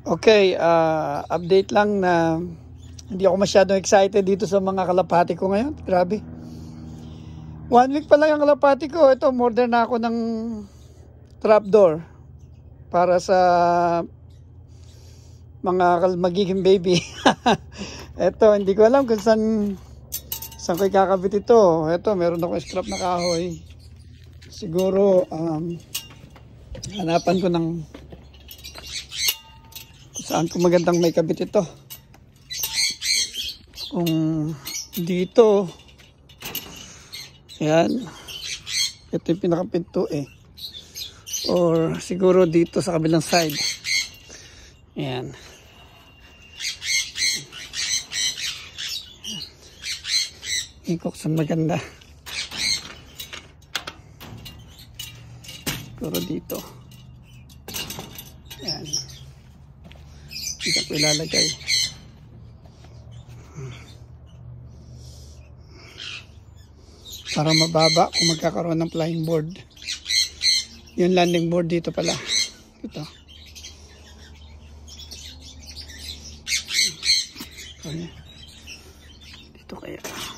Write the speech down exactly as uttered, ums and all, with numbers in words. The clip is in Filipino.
Okay, uh, update lang na hindi ako masyadong excited dito sa mga kalapati ko ngayon. Grabe. One week pa lang ang kalapati ko. Ito, order na ako ng trapdoor para sa mga magiging baby. Ito, hindi ko alam kung saan saan ko ikakabit ito. Ito, meron ako scrap na kahoy. Siguro, um, hanapan ko ng saan ko magandang may kabit ito. Kung dito, yan, ito yung pinakapinto eh. Or siguro dito sa kabilang side. Yan. Ikok sa maganda. Siguro dito. Yan. Dito ko ilalagay. Para mababa kung magkakaroon ng flying board. Yung landing board dito pala. Ito. Okay. Dito kaya.